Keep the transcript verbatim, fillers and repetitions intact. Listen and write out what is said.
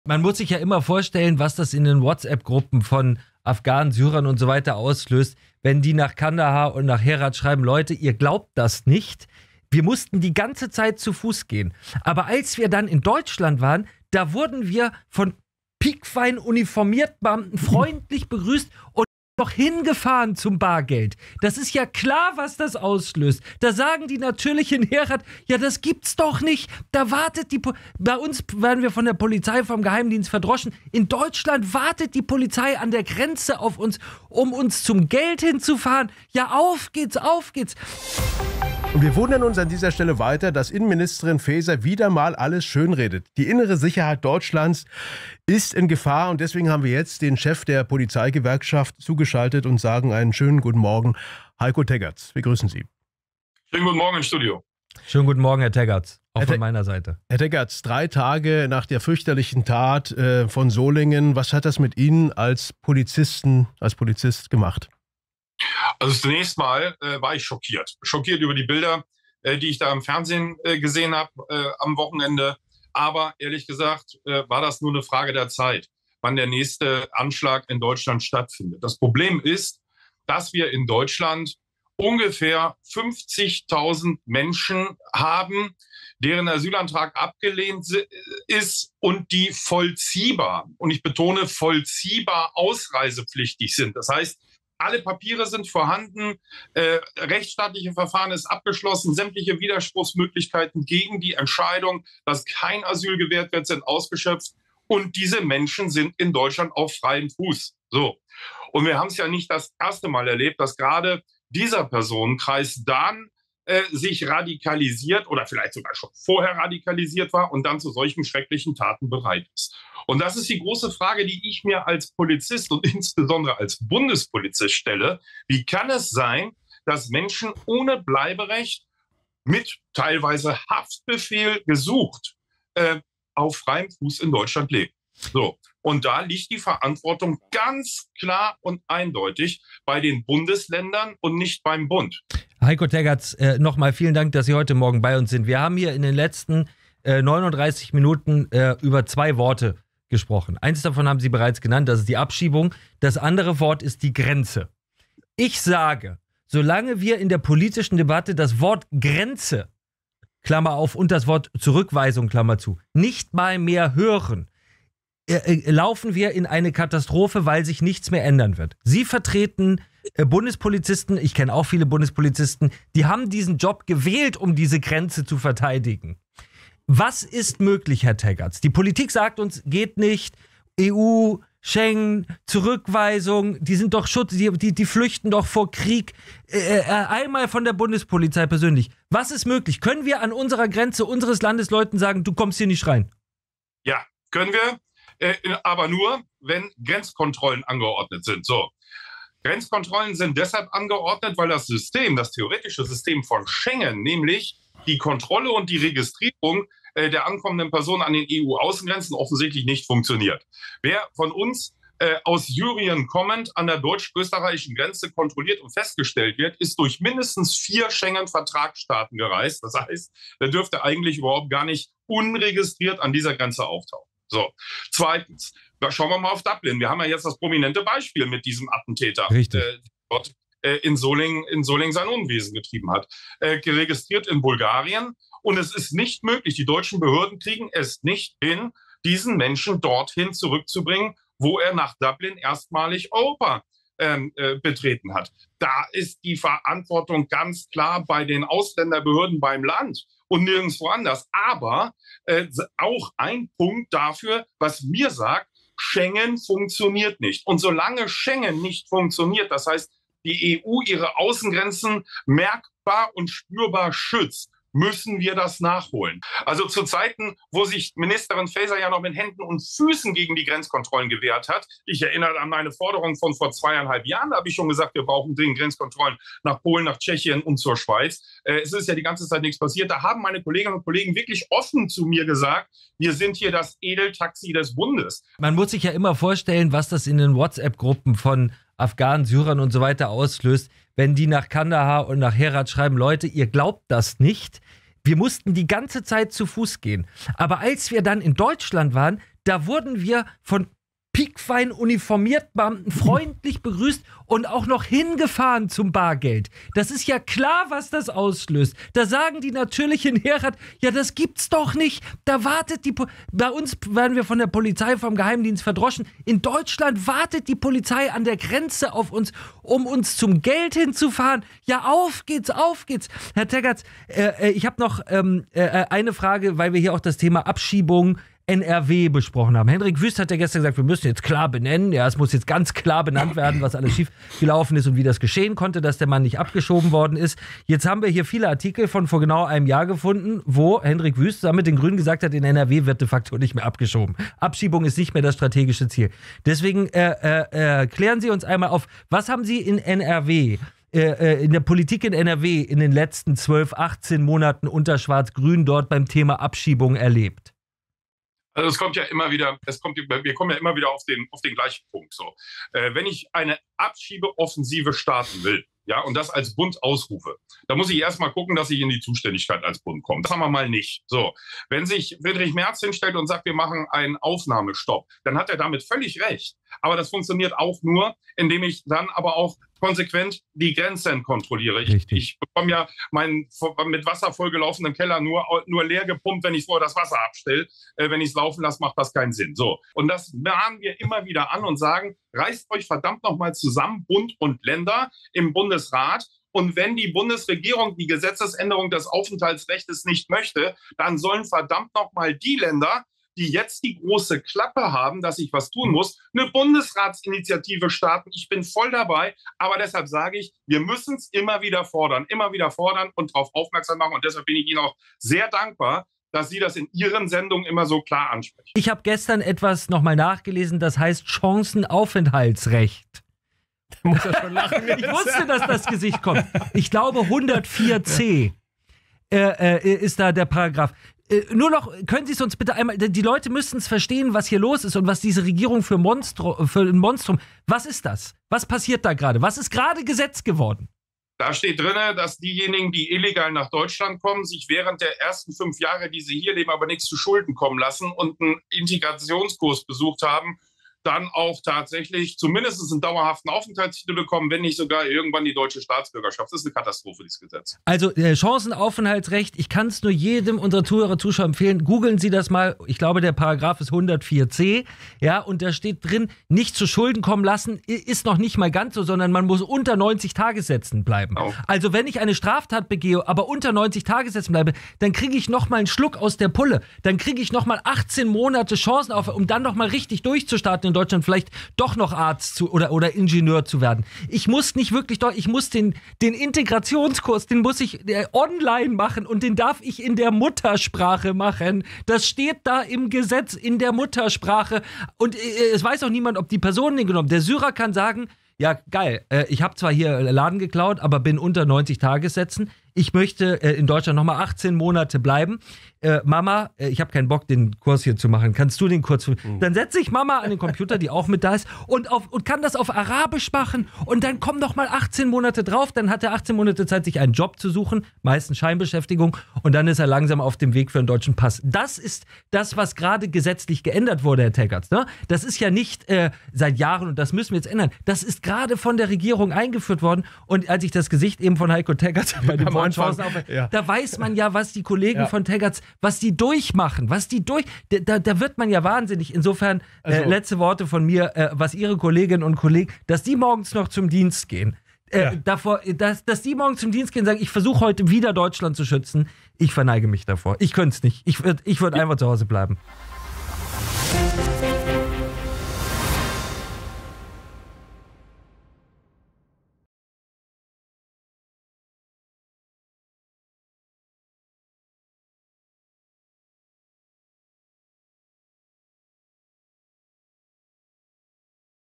Man muss sich ja immer vorstellen, was das in den WhatsApp-Gruppen von Afghanen, Syrern und so weiter auslöst, wenn die nach Kandahar und nach Herat schreiben, Leute, ihr glaubt das nicht. Wir mussten die ganze Zeit zu Fuß gehen. Aber als wir dann in Deutschland waren, da wurden wir von piekfein uniformierten Beamten freundlich begrüßt und noch hingefahren zum Bargeld. Das ist ja klar, was das auslöst. Da sagen die natürlich in Herat, ja, das gibt's doch nicht. Da wartet die, po- bei uns werden wir von der Polizei, vom Geheimdienst verdroschen. In Deutschland wartet die Polizei an der Grenze auf uns, um uns zum Geld hinzufahren. Ja, auf geht's, auf geht's. Und wir wundern uns an dieser Stelle weiter, dass Innenministerin Faeser wieder mal alles schönredet. Die innere Sicherheit Deutschlands ist in Gefahr und deswegen haben wir jetzt den Chef der Polizeigewerkschaft zugeschaltet und sagen einen schönen guten Morgen, Heiko Teggerts. Wir grüßen Sie. Schönen guten Morgen im Studio. Schönen guten Morgen, Herr Teggerts, auch Herr von Te- meiner Seite. Herr Teggerts, drei Tage nach der fürchterlichen Tat äh, von Solingen, was hat das mit Ihnen als Polizisten, als Polizist gemacht? Also zunächst mal äh, war ich schockiert. Schockiert über die Bilder, äh, die ich da im Fernsehen äh, gesehen habe äh, am Wochenende. Aber ehrlich gesagt äh, war das nur eine Frage der Zeit, wann der nächste Anschlag in Deutschland stattfindet. Das Problem ist, dass wir in Deutschland ungefähr fünfzigtausend Menschen haben, deren Asylantrag abgelehnt ist und die vollziehbar, und ich betone vollziehbar, ausreisepflichtig sind. Das heißt, alle Papiere sind vorhanden, äh, rechtsstaatliche Verfahren ist abgeschlossen, sämtliche Widerspruchsmöglichkeiten gegen die Entscheidung, dass kein Asyl gewährt wird, sind ausgeschöpft. Und diese Menschen sind in Deutschland auf freiem Fuß. So. Und wir haben es ja nicht das erste Mal erlebt, dass gerade dieser Personenkreis dann äh, sich radikalisiert oder vielleicht sogar schon vorher radikalisiert war und dann zu solchen schrecklichen Taten bereit ist. Und das ist die große Frage, die ich mir als Polizist und insbesondere als Bundespolizist stelle. Wie kann es sein, dass Menschen ohne Bleiberecht mit teilweise Haftbefehl gesucht äh, auf freiem Fuß in Deutschland leben? So. Und da liegt die Verantwortung ganz klar und eindeutig bei den Bundesländern und nicht beim Bund. Heiko Teggerts, äh, nochmal vielen Dank, dass Sie heute Morgen bei uns sind. Wir haben hier in den letzten äh, neununddreißig Minuten äh, über zwei Worte gesprochen. Eins davon haben Sie bereits genannt, das ist die Abschiebung. Das andere Wort ist die Grenze. Ich sage, solange wir in der politischen Debatte das Wort Grenze, Klammer auf, und das Wort Zurückweisung, Klammer zu, nicht mal mehr hören, äh, äh, laufen wir in eine Katastrophe, weil sich nichts mehr ändern wird. Sie vertreten äh, Bundespolizisten, ich kenne auch viele Bundespolizisten, die haben diesen Job gewählt, um diese Grenze zu verteidigen. Was ist möglich, Herr Teggerts? Die Politik sagt uns, geht nicht. E U, Schengen, Zurückweisung, die sind doch Schutz, die, die, die flüchten doch vor Krieg. Äh, äh, einmal von der Bundespolizei persönlich. Was ist möglich? Können wir an unserer Grenze unseres Landes Leuten sagen, du kommst hier nicht rein? Ja, können wir, äh, aber nur, wenn Grenzkontrollen angeordnet sind. So. Grenzkontrollen sind deshalb angeordnet, weil das System, das theoretische System von Schengen, nämlich die Kontrolle und die Registrierung äh, der ankommenden Personen an den E U-Außengrenzen offensichtlich nicht funktioniert. Wer von uns äh, aus Syrien kommend an der deutsch-österreichischen Grenze kontrolliert und festgestellt wird, ist durch mindestens vier Schengen-Vertragsstaaten gereist. Das heißt, der dürfte eigentlich überhaupt gar nicht unregistriert an dieser Grenze auftauchen. So. Zweitens, schauen wir mal auf Dublin. Wir haben ja jetzt das prominente Beispiel mit diesem Attentäter. Richtig. Äh, dort in Solingen, in Solingen sein Unwesen getrieben hat, äh, geregistriert in Bulgarien. Und es ist nicht möglich, die deutschen Behörden kriegen es nicht hin, diesen Menschen dorthin zurückzubringen, wo er nach Dublin erstmalig Europa ähm, äh, betreten hat. Da ist die Verantwortung ganz klar bei den Ausländerbehörden beim Land und nirgendwo anders. Aber äh, auch ein Punkt dafür, was mir sagt, Schengen funktioniert nicht. Und solange Schengen nicht funktioniert, das heißt, die E U ihre Außengrenzen merkbar und spürbar schützt, müssen wir das nachholen. Also zu Zeiten, wo sich Ministerin Faeser ja noch mit Händen und Füßen gegen die Grenzkontrollen gewehrt hat. Ich erinnere an meine Forderung von vor zweieinhalb Jahren. Da habe ich schon gesagt, wir brauchen dringend Grenzkontrollen nach Polen, nach Tschechien und zur Schweiz. Äh, es ist ja die ganze Zeit nichts passiert. Da haben meine Kolleginnen und Kollegen wirklich offen zu mir gesagt, wir sind hier das Edeltaxi des Bundes. Man muss sich ja immer vorstellen, was das in den WhatsApp-Gruppen von Afghanen, Syrern und so weiter auslöst, wenn die nach Kandahar und nach Herat schreiben, Leute, ihr glaubt das nicht. Wir mussten die ganze Zeit zu Fuß gehen. Aber als wir dann in Deutschland waren, Da wurden wir von piekfein uniformiert Beamten freundlich begrüßt und auch noch hingefahren zum Bargeld. Das ist ja klar, was das auslöst. Da sagen die natürlich in Herat, ja, das gibt's doch nicht. Da wartet die, po- bei uns werden wir von der Polizei, vom Geheimdienst verdroschen. In Deutschland wartet die Polizei an der Grenze auf uns, um uns zum Geld hinzufahren. Ja, auf geht's, auf geht's. Herr Teggerts, äh, äh, ich habe noch ähm, äh, eine Frage, weil wir hier auch das Thema Abschiebung N R W besprochen haben. Hendrik Wüst hat ja gestern gesagt, wir müssen jetzt klar benennen, ja, es muss jetzt ganz klar benannt werden, was alles schief gelaufen ist und wie das geschehen konnte, dass der Mann nicht abgeschoben worden ist. Jetzt haben wir hier viele Artikel von vor genau einem Jahr gefunden, wo Hendrik Wüst zusammen mit den Grünen gesagt hat, in N R W wird de facto nicht mehr abgeschoben. Abschiebung ist nicht mehr das strategische Ziel. Deswegen äh, äh, äh, klären Sie uns einmal auf, was haben Sie in N R W, äh, in der Politik in N R W in den letzten zwölf, achtzehn Monaten unter Schwarz-Grün dort beim Thema Abschiebung erlebt? Also es kommt ja immer wieder, es kommt, wir kommen ja immer wieder auf den, auf den gleichen Punkt. So, äh, wenn ich eine Abschiebeoffensive starten will, ja, und das als Bund ausrufe, da muss ich erstmal gucken, dass ich in die Zuständigkeit als Bund komme. Das haben wir mal nicht. So, wenn sich Friedrich Merz hinstellt und sagt, wir machen einen Aufnahmestopp, dann hat er damit völlig recht. Aber das funktioniert auch nur, indem ich dann aber auch konsequent die Grenzen kontrolliere. Ich, ich bekomme ja meinen mit Wasser vollgelaufenen Keller nur, nur leer gepumpt, wenn ich vorher das Wasser abstelle. Äh, wenn ich es laufen lasse, macht das keinen Sinn. So. Und das mahnen wir immer wieder an und sagen, reißt euch verdammt nochmal zusammen, Bund und Länder im Bundesrat. Und wenn die Bundesregierung die Gesetzesänderung des Aufenthaltsrechts nicht möchte, dann sollen verdammt nochmal die Länder, die jetzt die große Klappe haben, dass ich was tun muss, eine Bundesratsinitiative starten. Ich bin voll dabei, aber deshalb sage ich, wir müssen es immer wieder fordern, immer wieder fordern und darauf aufmerksam machen. Und deshalb bin ich Ihnen auch sehr dankbar, dass Sie das in Ihren Sendungen immer so klar ansprechen. Ich habe gestern etwas nochmal nachgelesen, das heißt Chancenaufenthaltsrecht. Da muss er schon lachen. Ich wusste, dass das Gesicht kommt. Ich glaube hundertvier c äh, äh, ist da der Paragraph. Äh, nur noch, können Sie es uns bitte einmal, die Leute müssen es verstehen, was hier los ist und was diese Regierung für, Monstro, für ein Monstrum, was ist das? Was passiert da gerade? Was ist gerade Gesetz geworden? Da steht drin, dass diejenigen, die illegal nach Deutschland kommen, sich während der ersten fünf Jahre, die sie hier leben, aber nichts zu Schulden kommen lassen und einen Integrationskurs besucht haben, dann auch tatsächlich zumindest einen dauerhaften Aufenthaltstitel bekommen, wenn nicht sogar irgendwann die deutsche Staatsbürgerschaft. Das ist eine Katastrophe, dieses Gesetz. Also äh, Chancenaufenthaltsrecht, ich kann es nur jedem unserer Zuhörer, Zuschauer empfehlen, googeln Sie das mal, ich glaube der Paragraph ist hundertvier c, ja, und da steht drin, nicht zu Schulden kommen lassen, ist noch nicht mal ganz so, sondern man muss unter neunzig Tagessätzen bleiben. Oh. Also wenn ich eine Straftat begehe, aber unter neunzig Tagessätzen bleibe, dann kriege ich noch mal einen Schluck aus der Pulle, dann kriege ich noch mal achtzehn Monate Chancen auf, um dann noch mal richtig durchzustarten in Deutschland, vielleicht doch noch Arzt zu, oder, oder Ingenieur zu werden. Ich muss nicht wirklich, doch, ich muss den, den Integrationskurs, den muss ich äh, online machen und den darf ich in der Muttersprache machen. Das steht da im Gesetz in der Muttersprache und äh, es weiß auch niemand, ob die Person den genommen. Der Syrer kann sagen, ja geil, äh, ich habe zwar hier Laden geklaut, aber bin unter neunzig Tagessätzen. Ich möchte äh, in Deutschland nochmal achtzehn Monate bleiben. Äh, Mama, äh, ich habe keinen Bock, den Kurs hier zu machen. Kannst du den Kurs? Mhm. Dann setze ich Mama an den Computer, die auch mit da ist, und, auf, und kann das auf Arabisch machen. Und dann kommen noch mal achtzehn Monate drauf. Dann hat er achtzehn Monate Zeit, sich einen Job zu suchen, meistens Scheinbeschäftigung. Und dann ist er langsam auf dem Weg für einen deutschen Pass. Das ist das, was gerade gesetzlich geändert wurde, Herr Teggerts. Ne? Das ist ja nicht äh, seit Jahren und das müssen wir jetzt ändern. Das ist gerade von der Regierung eingeführt worden. Und als ich das Gesicht eben von Heiko Teggerts bei dem Wort Chancen auf, ja. Da weiß man ja, was die Kollegen ja. von Teggerts, was die durchmachen, was die durch, da, da wird man ja wahnsinnig. Insofern, also, äh, letzte Worte von mir, äh, was Ihre Kolleginnen und Kollegen, dass die morgens noch zum Dienst gehen, äh, ja. davor, dass, dass die morgens zum Dienst gehen und sagen, ich versuche heute wieder Deutschland zu schützen, ich verneige mich davor. Ich könnte es nicht. Ich würde ich würd einfach zu Hause bleiben.